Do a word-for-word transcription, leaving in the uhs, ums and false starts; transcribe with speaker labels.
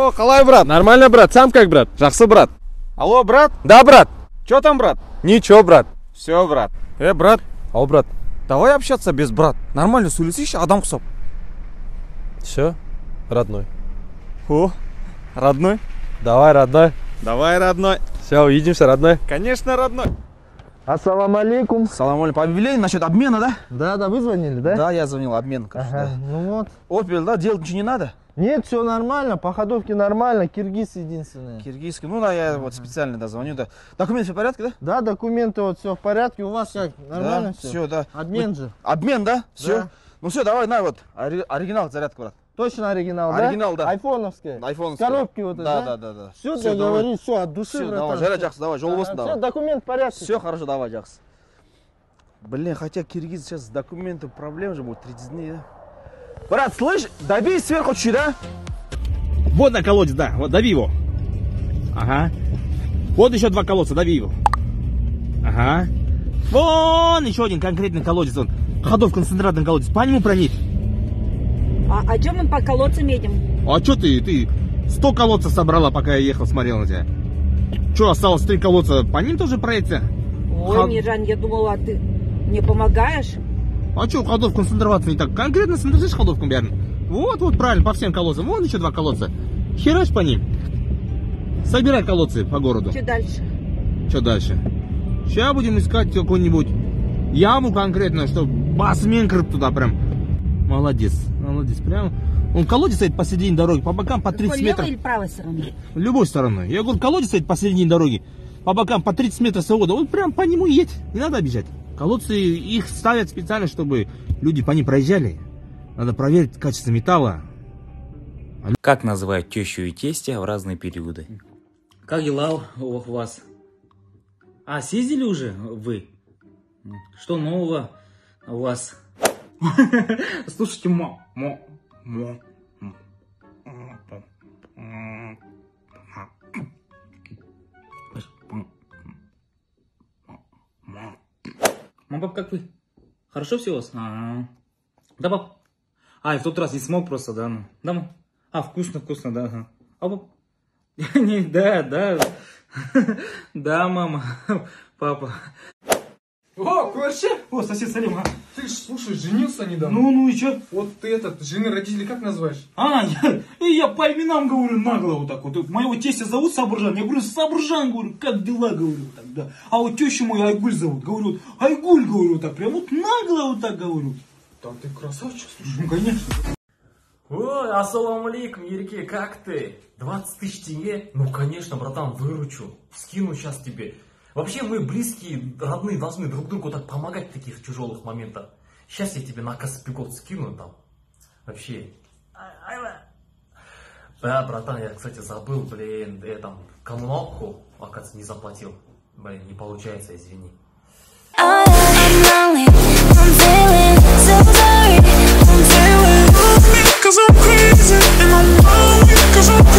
Speaker 1: Алло, қалай, брат?
Speaker 2: Нормально, брат. Сам как, брат?
Speaker 1: Жақсы, брат. Алло, брат?
Speaker 2: Да, брат.
Speaker 1: Че там, брат?
Speaker 2: Ничего, брат.
Speaker 1: Все, брат. Э, брат,
Speaker 2: Ау, брат.
Speaker 1: давай общаться без брат. Нормально сөйлесейші, адам құсап.
Speaker 2: Все, родной.
Speaker 1: О, родной?
Speaker 2: Давай, родной.
Speaker 1: Давай, родной.
Speaker 2: Все, увидимся, родной.
Speaker 1: Конечно, родной.
Speaker 3: Ассаламу алейкум.
Speaker 1: Салам алейкум. По объявлению насчет обмена, да?
Speaker 3: Да, да, вы звонили, да?
Speaker 1: Да, я звонил, обмен. Конечно,
Speaker 3: Ага,
Speaker 1: да.
Speaker 3: ну вот.
Speaker 1: Опель, да, делать ничего не надо?
Speaker 3: Нет, все нормально, по ходовке нормально, киргиз единственное.
Speaker 1: Киргизский, ну да, я вот специально да, звоню, да. Документы все в порядке, да?
Speaker 3: Да, документы вот все в порядке, у вас как, нормально
Speaker 1: Да,
Speaker 3: все?
Speaker 1: все, да.
Speaker 3: Обмен же.
Speaker 1: Обмен, да? Все.
Speaker 3: Да.
Speaker 1: Ну все, давай, на вот, ори- оригинал зарядка, брат.
Speaker 3: Точно оригинал,
Speaker 1: Оригинал, да.
Speaker 3: Айфоновская?
Speaker 1: Айфон.
Speaker 3: Коробки вот эти,
Speaker 1: да?
Speaker 3: да?
Speaker 1: Да, да, да.
Speaker 3: Все,
Speaker 1: Всё,
Speaker 3: договорились, все, от души,
Speaker 1: Все,
Speaker 3: братан.
Speaker 1: давай, жаря жақсы, давай, жол болсын,
Speaker 3: Все,
Speaker 1: давай.
Speaker 3: документ в порядке.
Speaker 1: Все хорошо, давай, жақсы. Блин, хотя киргиз сейчас с документы проблем же будет тридцать дней, да? Брат, слышь, добей сверху чуть, да?
Speaker 4: Вот на колодец, да, вот дави его. Ага. Вот еще два колодца, дави его. Ага. Вон еще один конкретный колодец, он. Ходов концентратный колодец, по нему проверь.
Speaker 5: А, а чем мы по колодцам едем?
Speaker 4: А что ты, ты сто колодцев собрала, пока я ехал, смотрел на тебя. Что, осталось три колодца, по ним тоже проедься?
Speaker 5: Ой,
Speaker 4: Ход-
Speaker 5: Миржан, я думала, ты мне помогаешь?
Speaker 4: А что, ходов концентрироваться не так? Конкретно смотришь ходовку, верно? Вот, вот, правильно, по всем колодцам. Вон еще два колодца. Херачь по ним. Собирай колодцы по городу.
Speaker 5: Что дальше?
Speaker 4: Что дальше? Сейчас будем искать какую-нибудь яму конкретно, чтобы басмен туда прям. Молодец, молодец. Прям. Он колодец стоит посередине дороги, по бокам по тридцать
Speaker 5: Какой,
Speaker 4: метров.
Speaker 5: левой или правой стороной?
Speaker 4: Любой стороной. Я говорю, колодец стоит посередине дороги, по бокам по тридцать метров свобода. Вот прям по нему едь, не надо обижать. Колодцы их ставят специально, чтобы люди по ним проезжали. Надо проверить качество металла.
Speaker 6: Как называют тещу и тестя в разные периоды?
Speaker 7: Как дела у вас? А, съездили уже вы? Что нового у вас? Слушайте, мо, мо, мо. Мам, пап, как вы? Хорошо все у вас? А-а-а. Да, пап? А, и в тот раз не смог просто, да? Ну. Да, мам? А, вкусно, вкусно, да. Ага. А, пап? Не, да, да. Да, мама, папа.
Speaker 8: О, Курши!
Speaker 7: О, сосед Салим, а?
Speaker 8: Ты ж, слушай, женился недавно.
Speaker 7: Ну, ну и чё?
Speaker 8: Вот ты этот, жены родителей как называешь?
Speaker 7: А, я, и я по именам говорю нагло вот так вот. Моего тестя зовут Сабуржан. Я говорю, Сабуржан, говорю, как дела, говорю, так, да. А вот тещу мою Айгуль зовут. Говорю, вот, Айгуль, говорю, вот так, прям вот нагло вот так говорю.
Speaker 8: Да ты красавчик, слушай.
Speaker 7: Ну, конечно.
Speaker 9: Ой, ассаламу алейкум, Ерке, как ты? двадцать тысяч тенге? Ну, конечно, братан, выручу. Скину сейчас тебе. Вообще, мы близкие, родные, должны друг другу так помогать в таких тяжелых моментах. Сейчас я тебе на Каспикот скину там. Вообще. Да, братан, я, кстати, забыл, блин, я там коммуналку, оказывается, не заплатил. Блин, не получается, извини. Cause I'm crazy and I'm lonely, cause I'm